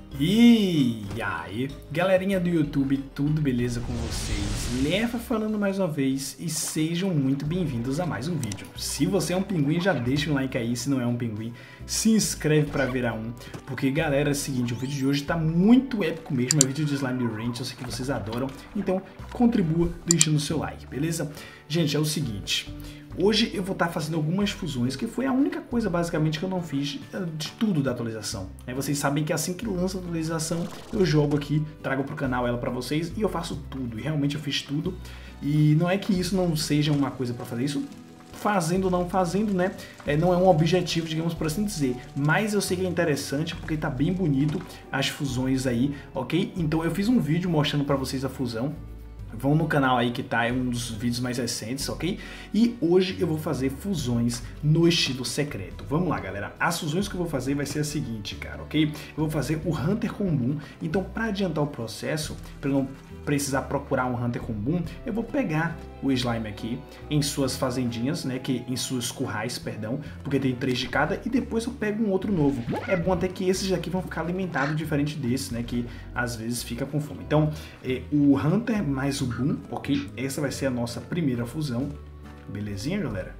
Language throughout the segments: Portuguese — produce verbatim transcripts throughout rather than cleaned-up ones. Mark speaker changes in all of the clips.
Speaker 1: E aí, galerinha do YouTube, tudo beleza com vocês? Leva falando mais uma vez e sejam muito bem-vindos a mais um vídeo. Se você é um pinguim, já deixa um like aí, se não é um pinguim, se inscreve para virar um, porque galera, é o seguinte, o vídeo de hoje tá muito épico mesmo, é vídeo de Slime Ranch, eu sei que vocês adoram, então contribua deixando o seu like, beleza? Gente, é o seguinte... Hoje eu vou estar fazendo algumas fusões, que foi a única coisa basicamente que eu não fiz de tudo da atualização. Aí vocês sabem que assim que lança a atualização, eu jogo aqui, trago para o canal ela para vocês e eu faço tudo. E realmente eu fiz tudo. E não é que isso não seja uma coisa para fazer isso, fazendo ou não fazendo, né? É, não é um objetivo, digamos por assim dizer. Mas eu sei que é interessante porque tá bem bonito as fusões aí, ok? Então eu fiz um vídeo mostrando para vocês a fusão. Vão no canal aí que tá, é um dos vídeos mais recentes, ok? E hoje eu vou fazer fusões no estilo secreto. Vamos lá, galera. As fusões que eu vou fazer vai ser a seguinte, cara, ok? Eu vou fazer o Hunter com Boom. Então, para adiantar o processo, para não precisar procurar um Hunter com Boom, eu vou pegar o slime aqui em suas fazendinhas, né? Que em suas currais, perdão, porque tem três de cada, e depois eu pego um outro novo. É bom até que esses aqui vão ficar alimentados diferente desse, né? Que às vezes fica com fome. Então, é, o Hunter mais o Boom, ok? Essa vai ser a nossa primeira fusão. Belezinha, galera?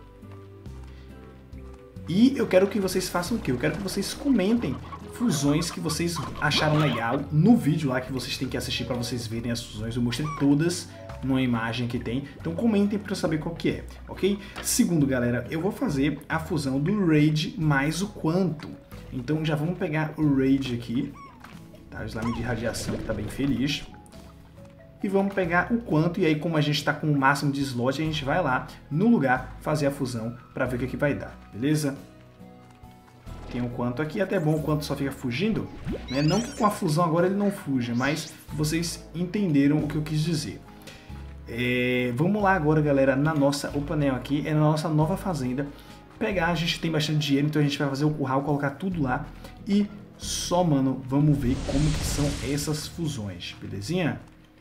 Speaker 1: E eu quero que vocês façam o quê? Eu quero que vocês comentem fusões que vocês acharam legal no vídeo lá que vocês têm que assistir para vocês verem as fusões. Eu mostrei todas numa imagem que tem, então comentem para eu saber qual que é, ok? Segundo, galera, eu vou fazer a fusão do Raid mais o Quanto. Então já vamos pegar o Raid aqui, tá? O slime de radiação que tá bem feliz. E vamos pegar o Quanto, e aí como a gente está com o máximo de slot, a gente vai lá no lugar fazer a fusão para ver o que, que vai dar, beleza? Tem o Quanto aqui, até bom o Quanto só fica fugindo, né? Não que com a fusão agora ele não fuja, mas vocês entenderam o que eu quis dizer. É, vamos lá agora, galera, na nossa, o painel aqui é na nossa nova fazenda. Pegar, a gente tem bastante dinheiro, então a gente vai fazer o curral, colocar tudo lá e só, mano, vamos ver como que são essas fusões, belezinha?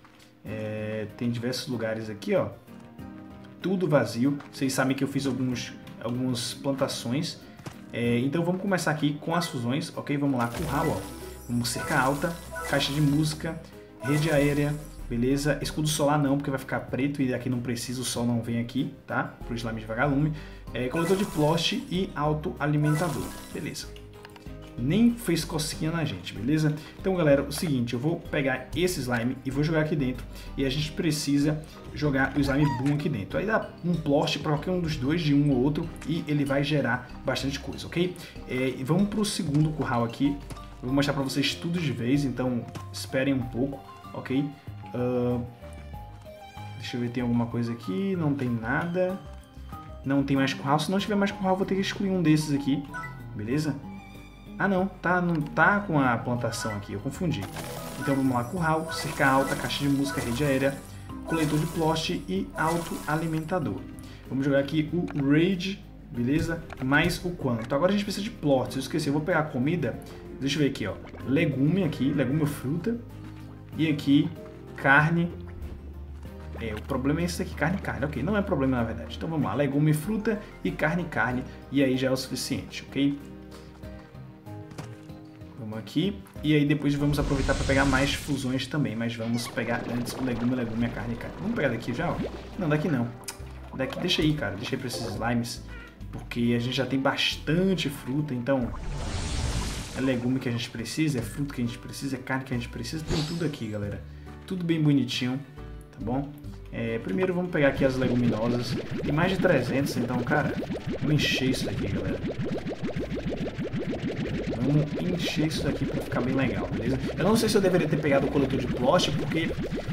Speaker 1: É, tem diversos lugares aqui, ó, tudo vazio. Vocês sabem que eu fiz alguns, algumas plantações. É, então vamos começar aqui com as fusões, ok? Vamos lá, curral, ó. Vamos cerca alta, caixa de música, rede aérea, beleza? Escudo solar não, porque vai ficar preto e aqui não precisa, o sol não vem aqui, tá? Pro slime de vagalume. É, coletor de plost e autoalimentador, beleza? Nem fez cosquinha na gente, beleza? Então, galera, o seguinte, eu vou pegar esse slime e vou jogar aqui dentro. E a gente precisa jogar o slime boom aqui dentro. Aí dá um plost para qualquer um dos dois, de um ou outro, e ele vai gerar bastante coisa, ok? É, e vamos para o segundo curral aqui. Eu vou mostrar para vocês tudo de vez, então esperem um pouco, ok? Uh, deixa eu ver, tem alguma coisa aqui, não tem nada. Não tem mais curral, se não tiver mais curral, eu vou ter que excluir um desses aqui, beleza? Ah não, tá, não tá com a plantação aqui, eu confundi. Então vamos lá, curral, cerca alta, caixa de música, rede aérea, coletor de plost e autoalimentador. Vamos jogar aqui o Raid, beleza? Mais o Quanto. Agora a gente precisa de plots, eu esqueci, eu vou pegar a comida, deixa eu ver aqui, ó. Legume aqui, legume ou fruta. E aqui, carne. É, o problema é esse aqui, carne, carne, ok, não é problema na verdade. Então vamos lá, legume, fruta e carne, carne, e aí já é o suficiente, ok? Vamos aqui, e aí depois vamos aproveitar para pegar mais fusões também, mas vamos pegar antes o legume, legume, a carne, carne. Vamos pegar daqui já, ó? Não, daqui não. Daqui deixa aí, cara, deixa aí para esses slimes, porque a gente já tem bastante fruta, então é legume que a gente precisa, é fruta que a gente precisa, é carne que a gente precisa, tem tudo aqui, galera. Tudo bem bonitinho, tá bom? É, primeiro vamos pegar aqui as leguminosas, tem mais de trezentos, então, cara, vamos encher isso daqui, galera. Vamos encher isso daqui para ficar bem legal, beleza? Eu não sei se eu deveria ter pegado o coletor de plost, porque...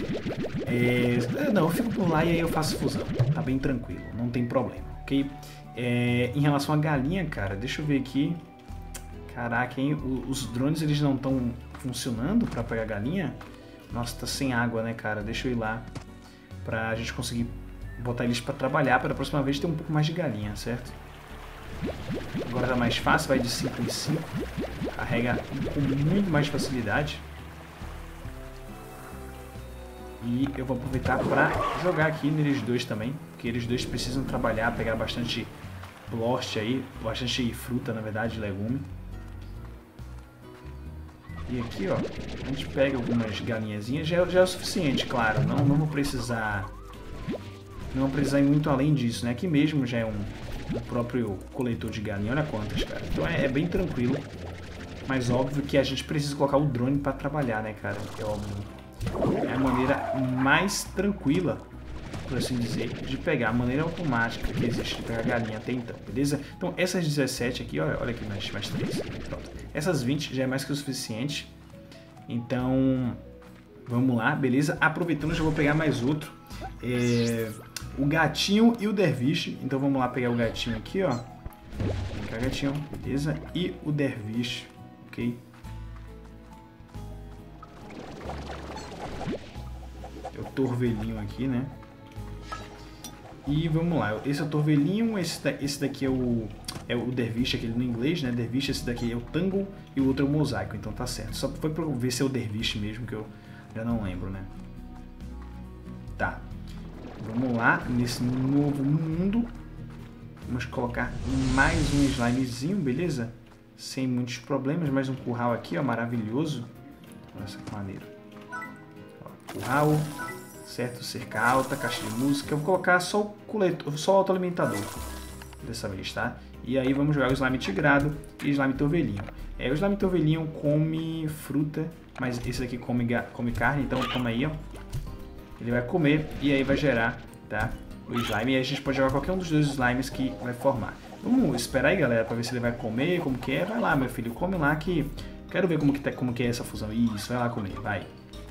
Speaker 1: É, não, eu fico por lá e aí eu faço fusão. Tá bem tranquilo, não tem problema, ok? É, em relação à galinha, cara, deixa eu ver aqui. Caraca, hein? Os drones, eles não estão funcionando para pegar galinha? Nossa, tá sem água, né, cara? Deixa eu ir lá pra gente conseguir botar eles para trabalhar, para da próxima vez ter um pouco mais de galinha, certo? Agora tá mais fácil, vai de cinco em cinco. Carrega com muito mais facilidade. E eu vou aproveitar para jogar aqui neles dois também, porque eles dois precisam trabalhar, pegar bastante plost aí, bastante fruta, na verdade, legume. E aqui, ó, a gente pega algumas galinhazinhas, já, já é o suficiente, claro. Não, não vou precisar... Não vou precisar ir muito além disso, né? Aqui mesmo já é um, o próprio coletor de galinha. Olha quantas, cara. Então é, é bem tranquilo. Mas óbvio que a gente precisa colocar o drone para trabalhar, né, cara? É óbvio. É a maneira mais tranquila, por assim dizer, de pegar. A maneira automática que existe de pegar a galinha até então, beleza? Então essas dezessete aqui, olha, olha aqui mais, mais três. Pronto. Essas vinte já é mais que o suficiente. Então, vamos lá, beleza? Aproveitando, já vou pegar mais outro. É... O gatinho e o derviche. Então vamos lá pegar o gatinho aqui, ó. Vem cá, gatinho, beleza? E o derviche, ok? É o torvelinho aqui, né? E vamos lá, esse é o torvelinho, esse, da, esse daqui é o, é o derviche, aquele no inglês, né? Derviche, esse daqui é o tango e o outro é o mosaico, então tá certo. Só foi pra ver se é o derviche mesmo, que eu já não lembro, né? Tá. Vamos lá, nesse novo mundo, vamos colocar mais um slimezinho, beleza? Sem muitos problemas, mais um curral aqui, ó, maravilhoso. Nossa, que maneiro. Ó, curral, certo? Cerca alta, caixa de música. Eu vou colocar só o coletor, só o autoalimentador dessa vez, tá? E aí vamos jogar o slime tigrado e o slime torvelinho. É, o slime torvelinho come fruta, mas esse daqui come, come carne, então toma aí, ó. Ele vai comer e aí vai gerar, tá, o slime. E aí a gente pode jogar qualquer um dos dois slimes que vai formar. Vamos esperar aí, galera, para ver se ele vai comer, como que é. Vai lá, meu filho, come lá que... Quero ver como que, tá, como que é essa fusão. Isso, vai lá comer, vai.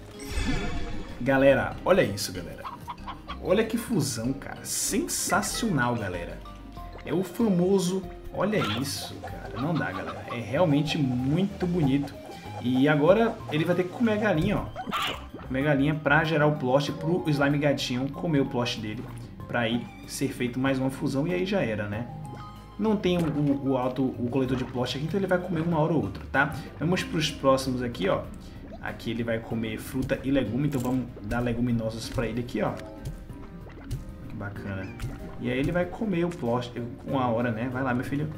Speaker 1: Galera, olha isso, galera. Olha que fusão, cara. Sensacional, galera. É o famoso... Olha isso, cara. Não dá, galera. É realmente muito bonito. E agora ele vai ter que comer a galinha, ó. Comer a galinha pra gerar o plot pro slime gatinho comer o plot dele. Pra aí ser feito mais uma fusão e aí já era, né? Não tem o, o, o, auto, o coletor de plot aqui, então ele vai comer uma hora ou outra, tá? Vamos pros próximos aqui, ó. Aqui ele vai comer fruta e legume, então vamos dar leguminosas pra ele aqui, ó. Que bacana. E aí ele vai comer o plot com uma hora, né? Vai lá, meu filho.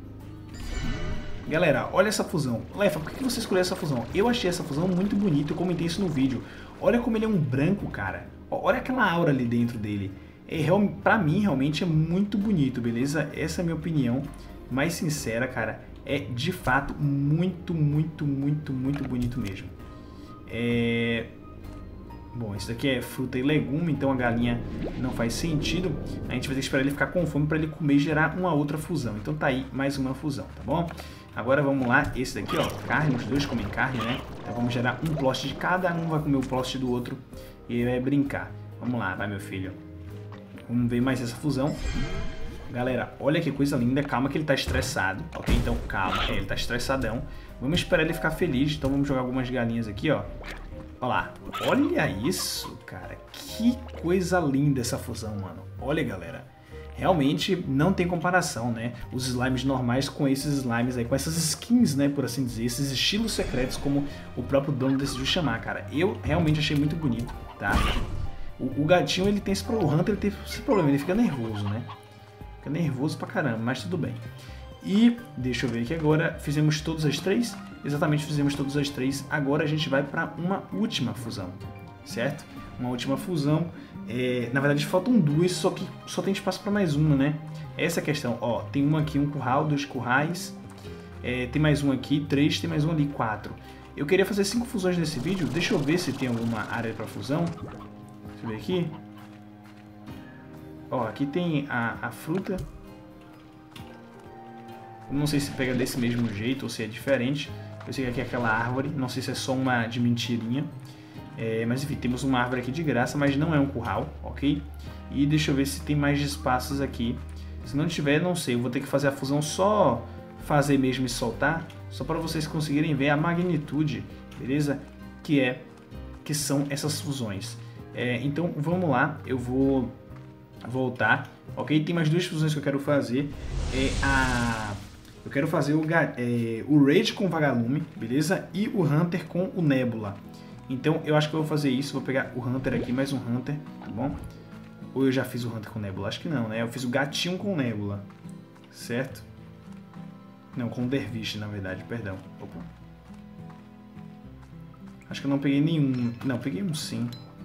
Speaker 1: Galera, olha essa fusão. Lefa, por que você escolheu essa fusão? Eu achei essa fusão muito bonita, eu comentei isso no vídeo. Olha como ele é um branco, cara. Olha aquela aura ali dentro dele. É, pra mim, realmente é muito bonito, beleza? Essa é a minha opinião mais sincera, cara. É, de fato, muito, muito, muito, muito bonito mesmo. É... Bom, isso daqui é fruta e legume, então a galinha não faz sentido. A gente vai ter que esperar ele ficar com fome para ele comer e gerar uma outra fusão. Então tá aí mais uma fusão, tá bom? Agora vamos lá, esse daqui, ó, carne, os dois comem carne, né? Então vamos gerar um plot de cada, um vai comer o plot do outro e vai brincar. Vamos lá, vai meu filho. Vamos ver mais essa fusão. Galera, olha que coisa linda, calma que ele tá estressado, ok? Então calma, é, ele tá estressadão. Vamos esperar ele ficar feliz, então vamos jogar algumas galinhas aqui, ó. Olha lá, olha isso, cara, que coisa linda essa fusão, mano. Olha, galera. Realmente não tem comparação, né? Os slimes normais com esses slimes aí, com essas skins, né, por assim dizer, esses estilos secretos, como o próprio dono decidiu chamar, cara. Eu realmente achei muito bonito, tá? O, o gatinho, ele tem esse problema, o Hunter, ele tem esse problema, ele fica nervoso, né? Fica nervoso pra caramba, mas tudo bem. E, deixa eu ver aqui agora, fizemos todas as três? Exatamente, fizemos todas as três. Agora a gente vai para uma última fusão, certo? Uma última fusão. É, na verdade faltam duas, só que só tem espaço para mais uma, né? Essa é a questão. Ó, tem uma aqui, um curral, dois currais. É, tem mais um aqui, três, tem mais um ali, quatro. Eu queria fazer cinco fusões nesse vídeo. Deixa eu ver se tem alguma área para fusão. Deixa eu ver aqui. Ó, aqui tem a, a fruta. Não sei se pega desse mesmo jeito ou se é diferente. Eu sei que aqui é aquela árvore, não sei se é só uma de mentirinha. É, mas enfim, temos uma árvore aqui de graça, mas não é um curral, ok? E deixa eu ver se tem mais espaços aqui. Se não tiver, não sei, eu vou ter que fazer a fusão só fazer mesmo e soltar, só para vocês conseguirem ver a magnitude, beleza? Que é, que são essas fusões. É, então vamos lá, eu vou voltar, ok? Tem mais duas fusões que eu quero fazer. É a... Eu quero fazer o, é, o Rage com o Vagalume, beleza? E o Hunter com o Nebula. Então eu acho que eu vou fazer isso, vou pegar o Hunter aqui, mais um Hunter, tá bom? Ou eu já fiz o Hunter com Nebula? Acho que não, né? Eu fiz o gatinho com Nebula, certo? Não, com o Derviche, na verdade, perdão. Opa. Acho que eu não peguei nenhum. Não, peguei um sim.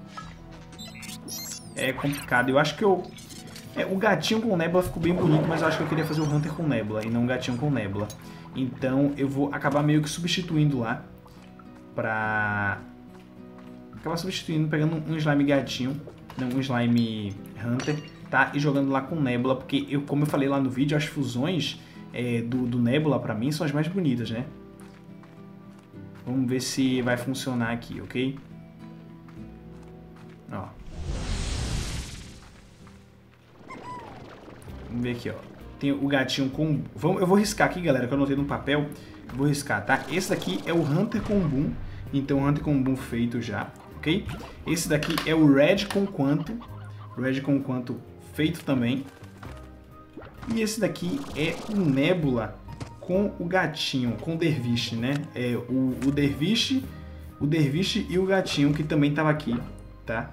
Speaker 1: É complicado. Eu acho que eu... É, o gatinho com Nebula ficou bem bonito, mas eu acho que eu queria fazer o Hunter com Nebula e não o gatinho com Nebula. Então eu vou acabar meio que substituindo lá pra... Acabar substituindo, pegando um slime gatinho, não, um slime Hunter, tá? E jogando lá com Nebula, porque eu, como eu falei lá no vídeo, as fusões é, do, do Nebula pra mim são as mais bonitas, né? Vamos ver se vai funcionar aqui, ok? Ó. Vamos ver aqui, ó. Tem o gatinho com... Vamos, eu vou riscar aqui, galera, que eu anotei no papel. Eu vou riscar, tá? Esse daqui é o Hunter com Boom. Então, Hunter com Boom feito já, ok? Esse daqui é o Red com Quanto. Red com Quanto feito também. E esse daqui é o Nebula com o gatinho, com o Dervish, né? É o, o Dervish, o Dervish e o gatinho que também tava aqui, tá?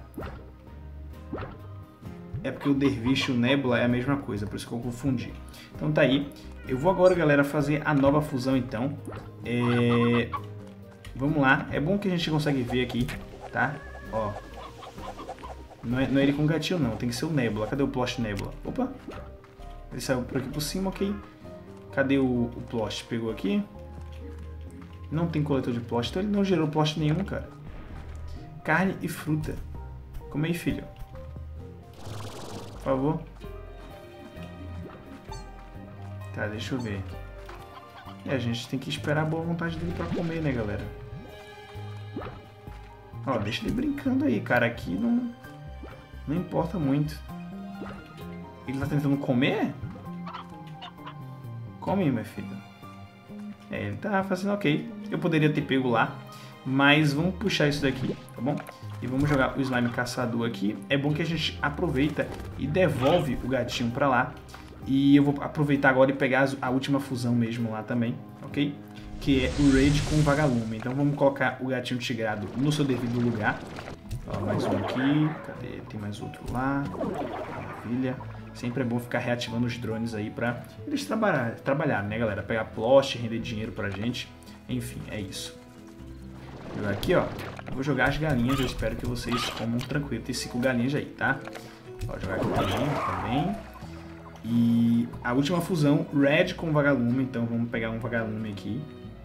Speaker 1: É porque o Dervish e o Nebula é a mesma coisa, por isso que eu confundi. Então tá aí. Eu vou agora, galera, fazer a nova fusão, então. É... Vamos lá. É bom que a gente consegue ver aqui, tá? Ó. Não é, não é ele com o gatinho, não. Tem que ser o Nebula. Cadê o Plost Nebula? Opa. Ele saiu por aqui por cima, ok. Cadê o, o Plost? Pegou aqui. Não tem coletor de Plost, então ele não gerou Plost nenhum, cara. Carne e fruta. Come aí, filho. Por favor. Tá, deixa eu ver. É, a gente tem que esperar a boa vontade dele pra comer, né, galera? Ó, deixa ele brincando aí, cara. Aqui não... Não importa muito. Ele tá tentando comer? Come, meu filho. É, ele tá fazendo ok. Eu poderia ter pego lá. Mas vamos puxar isso daqui, tá bom? E vamos jogar o slime caçador aqui. É bom que a gente aproveita e devolve o gatinho pra lá. E eu vou aproveitar agora e pegar a última fusão mesmo lá também, ok? Que é o Raid com o Vagalume. Então vamos colocar o gatinho tigrado no seu devido lugar. Ó, mais um aqui. Cadê? Tem mais outro lá. Maravilha. Sempre é bom ficar reativando os drones aí pra eles trabalhar, trabalhar, né, galera? Pegar plost, render dinheiro pra gente. Enfim, é isso. Vou jogar aqui, ó. Vou jogar as galinhas. Eu espero que vocês comam tranquilo. Tem cinco galinhas aí, tá? Vou jogar aqui também, também. E a última fusão, Red com Vagalume. Então vamos pegar um Vagalume aqui.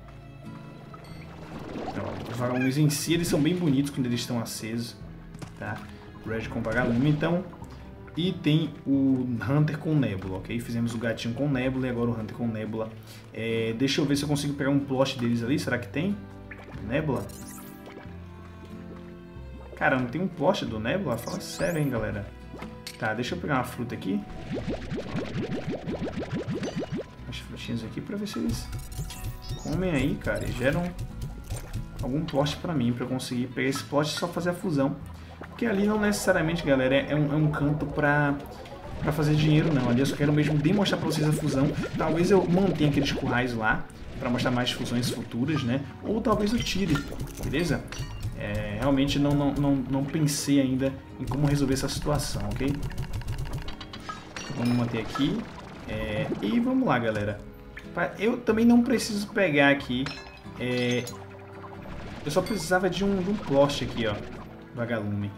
Speaker 1: Então, os Vagalumes em si, eles são bem bonitos quando eles estão acesos, tá? Red com Vagalume, então. E tem o Hunter com Nebula, ok? Fizemos o gatinho com Nebula e agora o Hunter com Nebula. É, deixa eu ver se eu consigo pegar um plot deles ali. Será que tem? Nebula? Cara, não tem um plot do Nebula? Fala sério, hein, galera? Tá, deixa eu pegar uma fruta aqui. As frutinhas aqui pra ver se eles comem aí, cara. E geram algum plot pra mim, pra eu conseguir pegar esse plot e só fazer a fusão. Porque ali não necessariamente, galera, é um, é um canto pra, pra fazer dinheiro, não. Ali eu só quero mesmo demonstrar pra vocês a fusão. Talvez eu mantenha aqueles currais lá pra mostrar mais fusões futuras, né? Ou talvez eu tire, beleza? É, realmente não, não, não, não pensei ainda em como resolver essa situação, ok? Vamos manter aqui. É, e vamos lá, galera. Eu também não preciso pegar aqui. É, eu só precisava de um, de um plot aqui, ó. Vagalume.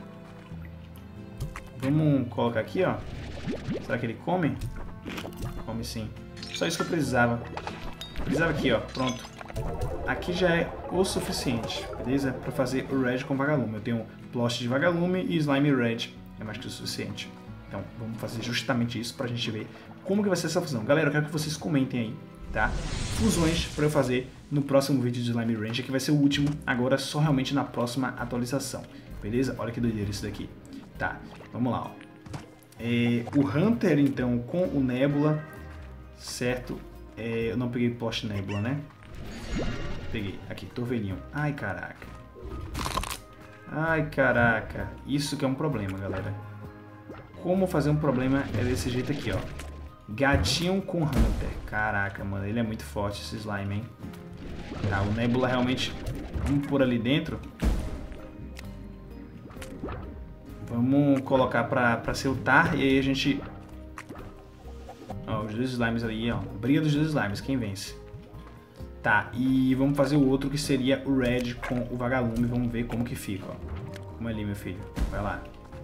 Speaker 1: Vamos colocar aqui, ó. Será que ele come? Come sim. Só isso que eu precisava. Precisava aqui, ó. Pronto. Aqui já é o suficiente, beleza? Para fazer o Red com Vagalume. Eu tenho plot de Vagalume e Slime Red. É mais que o suficiente. Então, vamos fazer justamente isso pra gente ver como que vai ser essa fusão. Galera, eu quero que vocês comentem aí, tá? Fusões para eu fazer no próximo vídeo de Slime Rancher, que vai ser o último, agora só realmente na próxima atualização. Beleza? Olha que doideira isso daqui. Tá, vamos lá, ó. É, o Hunter, então, com o Nebula, certo? É, eu não peguei Post Nebula, né? Peguei. Aqui, torvelinho. Ai, caraca. Ai, caraca. Isso que é um problema, galera. Como fazer um problema é desse jeito aqui, ó. Gatinho com Hunter. Caraca, mano. Ele é muito forte, esse slime, hein? Tá, o Nebula realmente... Vamos por ali dentro. Vamos colocar pra, pra ser o Tar. E aí a gente... Ó, os dois slimes ali, ó. Briga dos dois slimes. Quem vence? Tá, e vamos fazer o outro que seria o Red com o Vagalume. Vamos ver como que fica, ó. Como é ali, meu filho. Vai lá.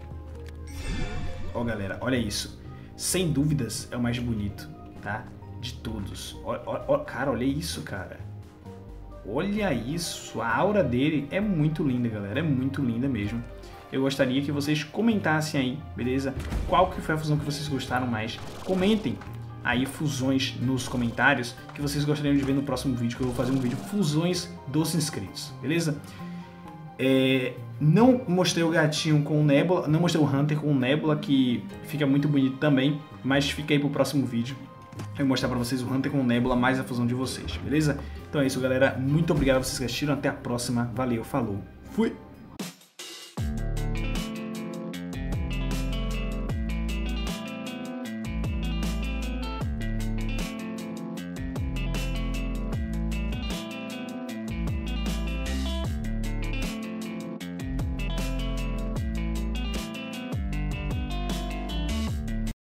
Speaker 1: Ó, galera, olha isso. Sem dúvidas é o mais bonito, tá? De todos. Ó, ó, ó, cara, olha isso, cara. Olha isso. A aura dele é muito linda, galera. É muito linda mesmo. Eu gostaria que vocês comentassem aí, beleza? Qual que foi a fusão que vocês gostaram mais? Comentem aí fusões nos comentários que vocês gostariam de ver no próximo vídeo, que eu vou fazer um vídeo fusões dos inscritos, beleza? É, não mostrei o gatinho com o Nebula, não mostrei o Hunter com o Nebula, que fica muito bonito também, mas fica aí pro próximo vídeo. Eu vou mostrar pra vocês o Hunter com o Nebula, mais a fusão de vocês, beleza? Então é isso, galera. Muito obrigado a vocês que assistiram. Até a próxima. Valeu, falou. Fui!